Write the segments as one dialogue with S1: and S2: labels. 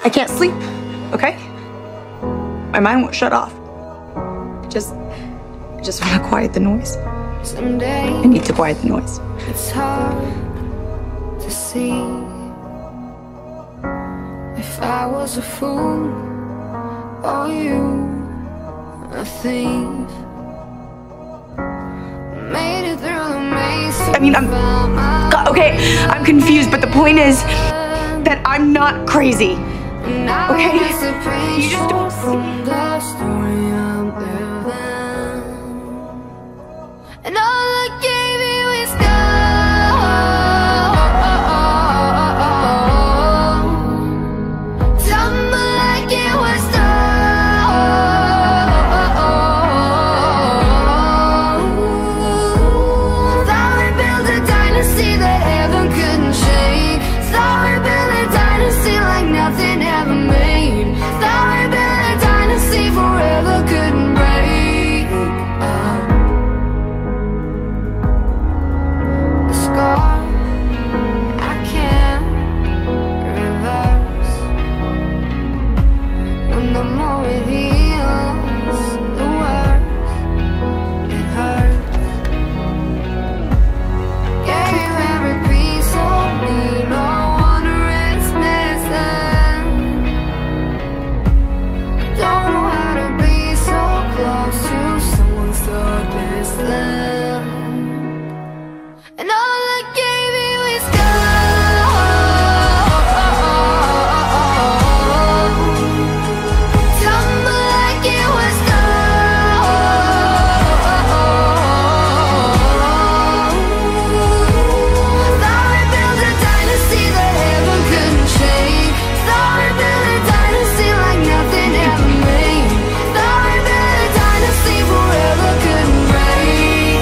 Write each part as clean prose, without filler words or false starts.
S1: I can't sleep, okay? My mind won't shut off. I just want to quiet the noise. I need to quiet the noise.
S2: It's hard to see. If I was a fool or you a thief, made it through the maze.
S1: I mean, I'm confused, but the point is that I'm not crazy. Okay? You just don't see.
S2: The story I'm living, and all I gave you is gold. Tell me like it was gold. Thought we built a dynasty that heaven couldn't shake. Thought we built a dynasty like nothing ever made. Thought we built a dynasty forever couldn't break. The scar I can't reverse. When the more it heals, the worse it hurts. Gave you every piece of me, no wonder it's missing. Don't know how to be so close to someone so distant. And all I gave you is gold. Tumble like it was gold. Thought we built a dynasty that heaven couldn't shake. Thought we built a dynasty like nothing ever made. Thought we built a dynasty forever couldn't break.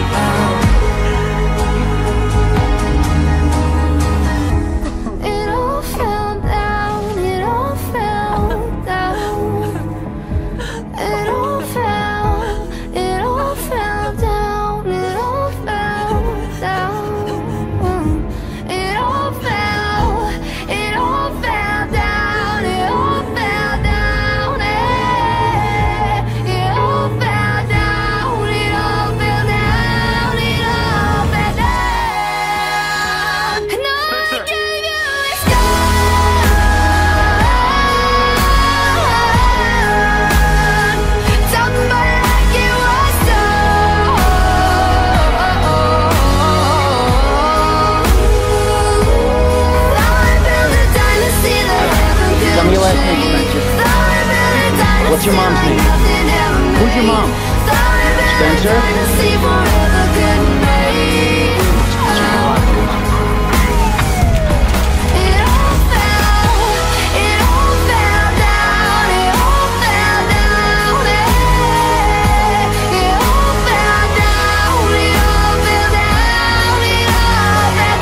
S2: It all fell down, it all fell down. It all fell down, it all fell down. It all fell down, it all fell down. It all fell down, it all fell down, it all fell down. And all I gave you is gold. Something like it was gold. Thought we built a dynasty that heaven couldn't
S3: Tell me your last name,
S2: shake.
S3: Spencer.
S2: Thought we built a dynasty
S3: What's your mom's
S2: like
S3: name?
S2: nothing ever
S3: Who's your
S2: made.
S3: mom?
S2: Thought we built a
S3: Spencer?
S2: dynasty forever couldn't break. It all fell down, it all fell down. It all fell down, it all fell down, it all fell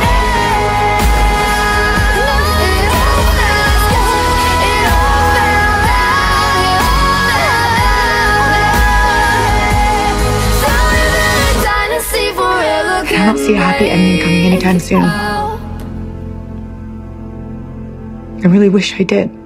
S2: down. It all fell down, it all fell down. So we built a dynasty forever
S1: I don't see a happy ending coming anytime soon. I really wish I did.